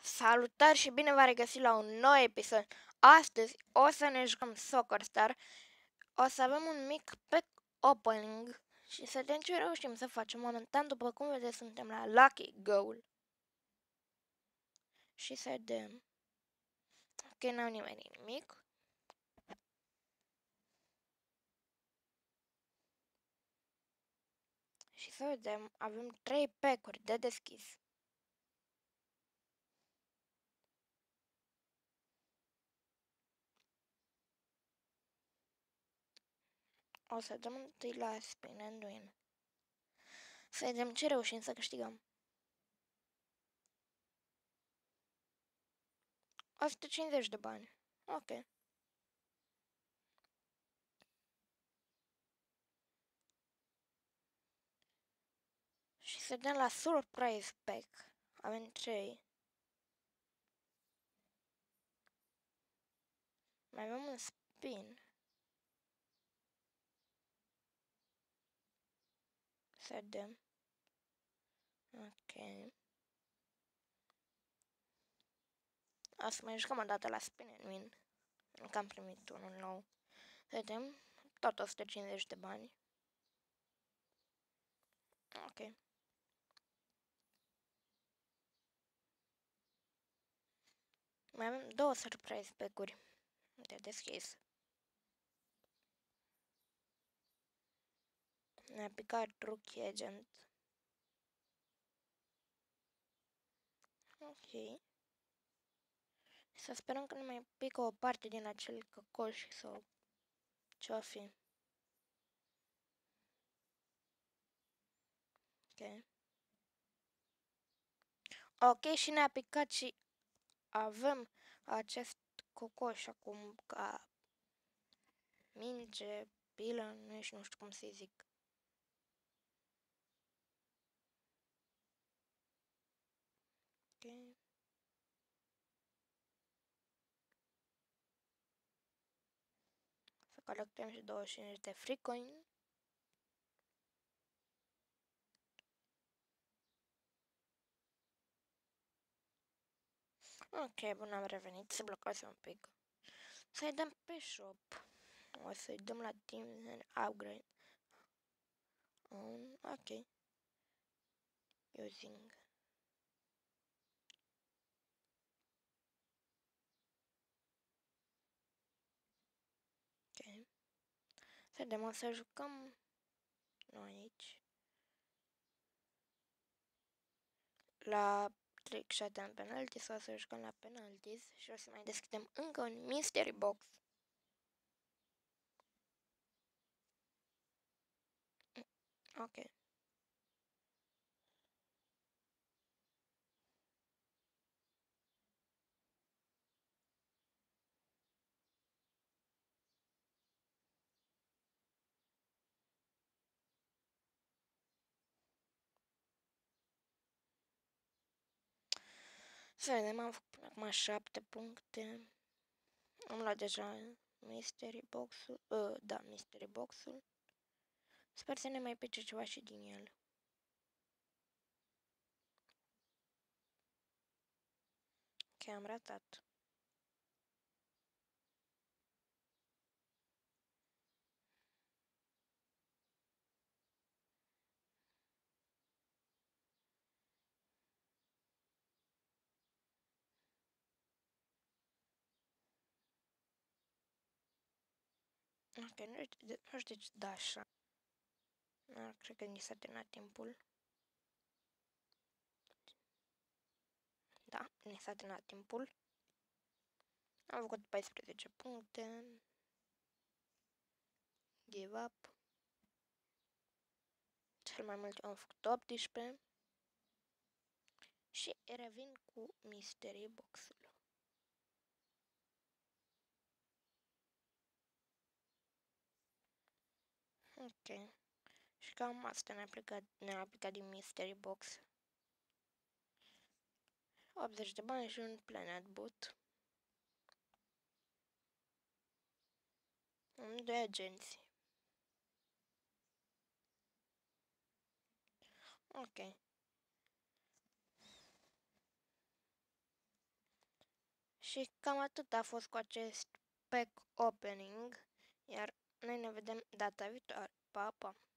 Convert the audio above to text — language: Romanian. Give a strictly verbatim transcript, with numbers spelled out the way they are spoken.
Salutare și bine v-am regăsit la un nou episod. Astăzi o să ne jucăm Soccer Star. O să avem un mic pack opening și să vedem ce reușim să facem. Momentan, după cum vedeți, suntem la Lucky Goal. Și să vedem. Ok, n-au nimeni nimic. Și să vedem, avem trei pack-uri de deschis. O să dăm întâi la Spin and Win. Să vedem ce reușim să câștigăm. o sută cincizeci de bani. Ok. Și să dăm la Surprise Pack. Avem trei. Mai avem un spin. Să vedem. Ok. O să mai jucăm o dată la Spin and Win. Încă am primit unul nou. Să vedem. Tot o sută cincizeci de bani. Ok. Mai avem două surprise pack-uri de deschis. Ne-a picat Rookie Agent. Ok. Să sperăm că nu mai pică o parte din acel căcoș sau ce-o fi. Ok. Ok, și ne-a picat și avem acest cocoș acum ca minge, pilă, nu știu cum să-i zic. Ok. Să colectăm și douăzeci și cinci de free coin. Ok, bun, am revenit, se blocase un pic. Să-i dăm pe shop. O să-i dăm la Teams and Upgrade. Um, ok. Using. Ok. Să vedem, o să jucăm nu aici. La trick shot and penalties, o să jucăm la penalties și o să mai deschidem încă un mystery box. Ok. Să vedem, am făcut până acum șapte puncte. Am luat deja mystery box-ul. Uh, da, mystery box-ul. Sper să ne mai pice ceva și din el. Ok, am ratat. Ok, nu știu, de, nu știu de ce da așa. Nu, cred că ni s-a terminat timpul. Da, ni s-a terminat timpul. Am făcut paisprezece puncte. Give up. Cel mai mult am făcut optsprezece. Și revin cu mystery box-ul. Ok. Și cam asta ne-a aplicat, ne-a aplicat din mystery box. optzeci de bani și un planet boot. Am doi agenți. Ok. Și cam atât a fost cu acest pack opening, iar noi ne vedem data viitoare. Pa, pa!